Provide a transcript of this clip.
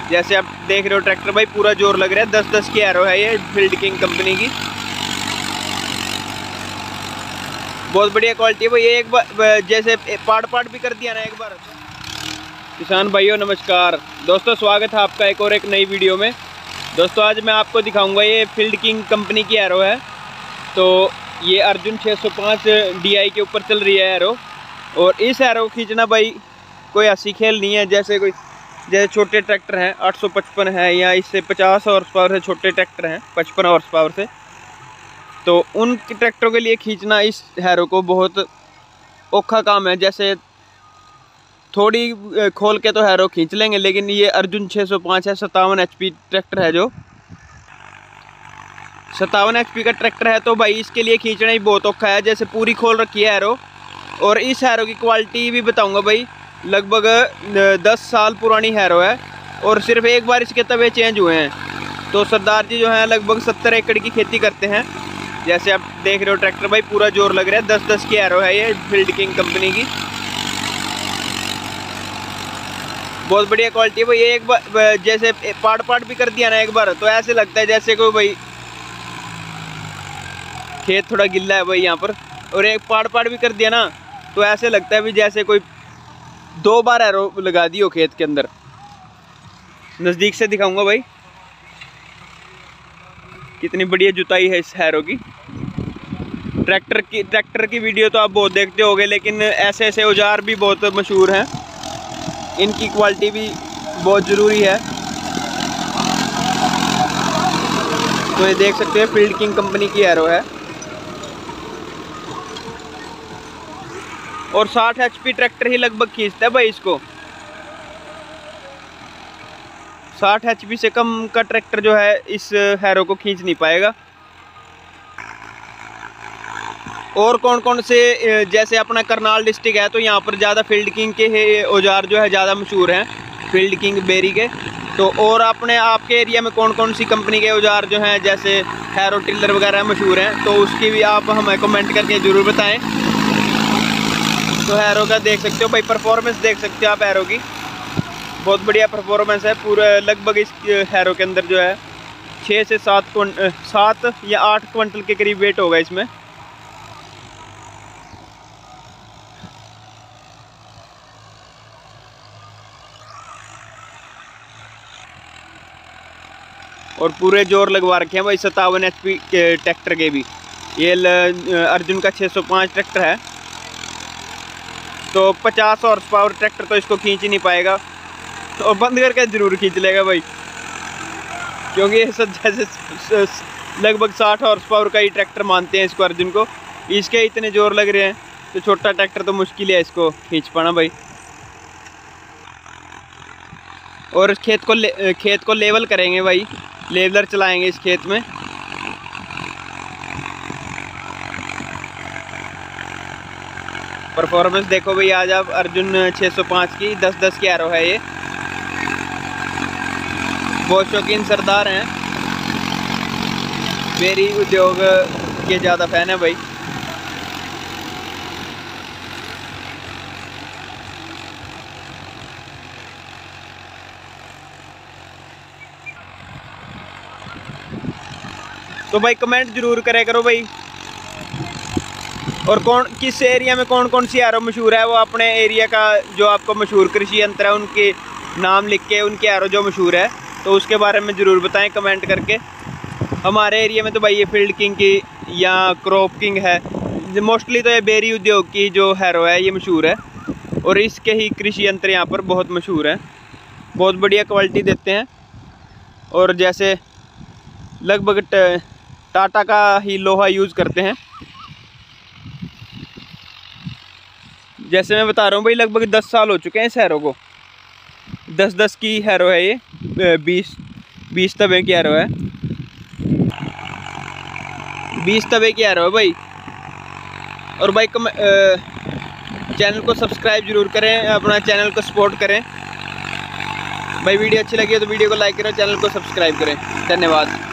जैसे आप देख रहे हो ट्रैक्टर भाई पूरा जोर लग रहा है। 10-10 की एरो है ये फील्ड किंग कंपनी की, बहुत बढ़िया क्वालिटी है भाई। ये एक बार जैसे पार्ट भी कर दिया ना एक बार। किसान भाइयों नमस्कार दोस्तों, स्वागत है आपका एक नई वीडियो में। दोस्तों आज मैं आपको दिखाऊंगा, ये फील्ड किंग कंपनी की एरो है। तो ये अर्जुन 605 DI के ऊपर चल रही है एरो। और इस एरो को खींचना भाई कोई हंसी खेल नहीं है। जैसे छोटे ट्रैक्टर हैं 855 है या इससे 50 हॉर्स पावर से छोटे ट्रैक्टर हैं 55 हॉर्स पावर से, तो उन ट्रैक्टरों के लिए खींचना इस हैरो को बहुत औखा काम है। जैसे थोड़ी खोल के तो हैरो खींच लेंगे, लेकिन ये अर्जुन 605 है, 57 HP ट्रैक्टर है। जो 57 HP का ट्रैक्टर है तो भाई इसके लिए खींचना ही बहुत औखा है। जैसे पूरी खोल रखी है हैरो। और इस हैरो की क्वालिटी भी बताऊंगा भाई, लगभग 10 साल पुरानी हैरो है और सिर्फ एक बार इसके तवे चेंज हुए हैं। तो सरदार जी जो हैं लगभग 70 एकड़ की खेती करते हैं। जैसे आप देख रहे हो ट्रैक्टर भाई पूरा जोर लग रहा है। 10-10 की एरो है ये फील्ड किंग कंपनी की, बहुत बढ़िया क्वालिटी है भाई। ये एक बार जैसे पार्ट भी कर दिया ना एक बार, तो ऐसे लगता है जैसे कोई भाई खेत थोड़ा गिल्ला है भाई यहाँ पर। और एक पार्ट भी कर दिया ना तो ऐसे लगता है भी जैसे कोई 2 बार एरो लगा दी हो खेत के अंदर। नज़दीक से दिखाऊंगा भाई कितनी बढ़िया जुताई है इस हैरो की। ट्रैक्टर की वीडियो तो आप बहुत देखते होगे, लेकिन ऐसे औजार भी बहुत मशहूर हैं, इनकी क्वालिटी भी बहुत ज़रूरी है। तो ये देख सकते हैं फील्ड किंग कंपनी की एरो है और 60 HP ट्रैक्टर ही लगभग खींचता है भाई इसको। 60 HP से कम का ट्रैक्टर जो है इस हैरो को खींच नहीं पाएगा। और कौन से, जैसे अपना करनाल डिस्ट्रिक्ट है तो यहाँ पर ज़्यादा फील्ड किंग के औजार जो है ज़्यादा मशहूर हैं, फील्ड किंग बेरी के। तो और अपने आपके एरिया में कौन सी कंपनी के औजार जो हैं जैसे हैरो टिलर वगैरह मशहूर हैं, तो उसकी भी आप हमें कमेंट करके ज़रूर बताएं। तो हैरो का देख सकते हो भाई, परफॉर्मेंस देख सकते हो आप हैरो की, बहुत बढ़िया परफॉर्मेंस है। पूरा लगभग इस हैरो के अंदर जो है 6 से 7 या 8 क्विंटल के करीब वेट होगा इसमें। और पूरे जोर लगवा रखे हैं भाई 57 HP के ट्रैक्टर के भी। ये अर्जुन का 605 ट्रैक्टर है, तो 50 हॉर्स पावर ट्रैक्टर तो इसको खींच ही नहीं पाएगा। तो बंद करके ज़रूर खींच लेगा भाई, क्योंकि ये सब जैसे लगभग 60 हॉर्स पावर का ही ट्रैक्टर मानते हैं इसको अर्जुन को। इसके इतने जोर लग रहे हैं तो छोटा ट्रैक्टर तो मुश्किल है इसको खींच पाना भाई। और खेत को लेवल करेंगे भाई, लेवलर चलाएंगे इस खेत में। परफॉर्मेंस देखो भाई आज आप अर्जुन 605 की 10-10 की एरो है ये। बहुत शौकीन सरदार हैं, बेरी उद्योग के ज़्यादा फैन है भाई। तो भाई कमेंट जरूर करे करो भाई, और किस एरिया में कौन सी एरो मशहूर है, वो अपने एरिया का जो आपको मशहूर कृषि यंत्र है उनके नाम लिख के उनकी एरो जो मशहूर है तो उसके बारे में ज़रूर बताएं कमेंट करके। हमारे एरिया में तो भाई ये फील्ड किंग की या क्रॉप किंग है, मोस्टली तो ये बेरी उद्योग की जो हैरो है ये मशहूर है। और इसके ही कृषि यंत्र यहाँ पर बहुत मशहूर हैं, बहुत बढ़िया क्वालिटी देते हैं। और जैसे लगभग टाटा का ही लोहा यूज़ करते हैं। जैसे मैं बता रहा हूँ भाई लगभग 10 साल हो चुके हैं इस हैरो को। 10-10 की हैरो है ये, 20 तवे की हैरो है, 20 तवे की हैरो है भाई। और भाई चैनल को सब्सक्राइब जरूर करें, अपना चैनल को सपोर्ट करें भाई। वीडियो अच्छी लगी है तो वीडियो को लाइक करें, चैनल को सब्सक्राइब करें। धन्यवाद।